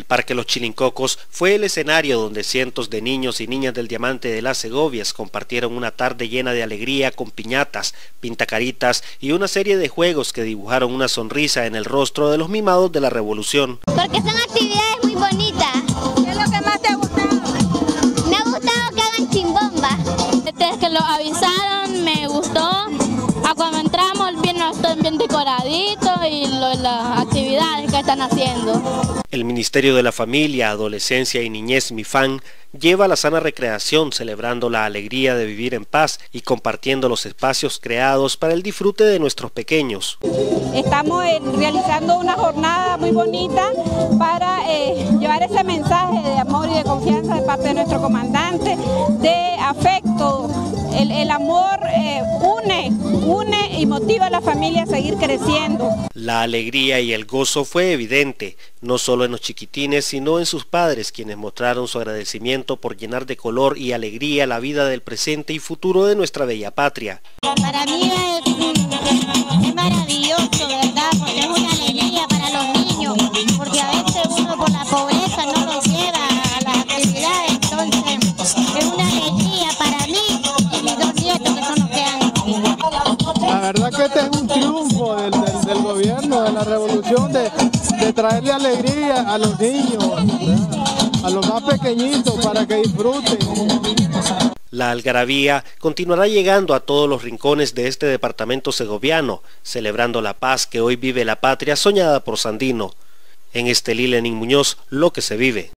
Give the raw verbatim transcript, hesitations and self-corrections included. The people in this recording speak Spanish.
Parque Los Chilincocos fue el escenario donde cientos de niños y niñas del Diamante de las Segovias compartieron una tarde llena de alegría con piñatas, pintacaritas y una serie de juegos que dibujaron una sonrisa en el rostro de los mimados de la revolución. Porque son actividades muy bonitas. ¿Qué es lo que más te ha gustado? Me ha gustado que hagan chimbomba. Desde que lo avisaron me gustó. A cuando entramos bien, están bien decoraditos y lo, las actividades que están haciendo. El Ministerio de la Familia, Adolescencia y Niñez MIFAN lleva la sana recreación celebrando la alegría de vivir en paz y compartiendo los espacios creados para el disfrute de nuestros pequeños. Estamos eh, realizando una jornada muy bonita para eh, llevar ese mensaje de amor y de confianza de parte de nuestro comandante, de afecto. El, el amor eh, une, une y motiva a la familia a seguir creciendo. La alegría y el gozo fue evidente, no solo en los chiquitines, sino en sus padres, quienes mostraron su agradecimiento por llenar de color y alegría la vida del presente y futuro de nuestra bella patria. Para mí es, es maravilloso, ¿verdad? Porque es una alegría para los niños, porque a veces uno por la pobreza no los lleva a las actividades, entonces es una alegría para mí y mis dos nietos que son los que han. La verdad que este es un triunfo del, del, del gobierno, de la revolución, de, de traerle alegría a los niños, ¿verdad? A los más pequeñitos para que disfruten. La algarabía continuará llegando a todos los rincones de este departamento segoviano, celebrando la paz que hoy vive la patria soñada por Sandino. En Estelí Lenín Muñoz, lo que se vive.